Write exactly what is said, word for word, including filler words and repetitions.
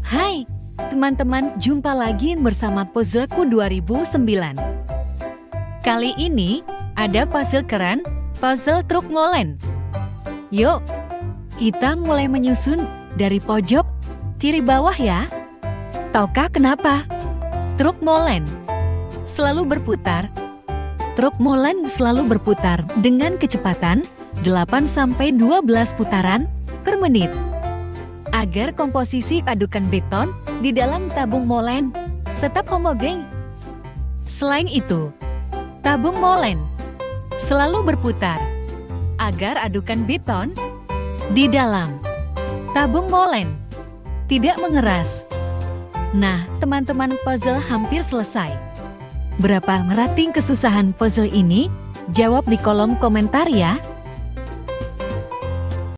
Hai, teman-teman, jumpa lagi bersama Puzzleku dua ribu sembilan. Kali ini, ada puzzle keren, puzzle truk molen. Yuk, kita mulai menyusun dari pojok kiri bawah ya. Tahukah kenapa? Truk molen selalu berputar. Truk molen selalu berputar dengan kecepatan delapan sampai dua belas putaran per menit. Agar komposisi padukan beton di dalam tabung molen tetap homogen. Selain itu, tabung molen selalu berputar agar adukan beton di dalam tabung molen tidak mengeras. Nah, teman-teman, puzzle hampir selesai. Berapa merating kesusahan puzzle ini? Jawab di kolom komentar ya.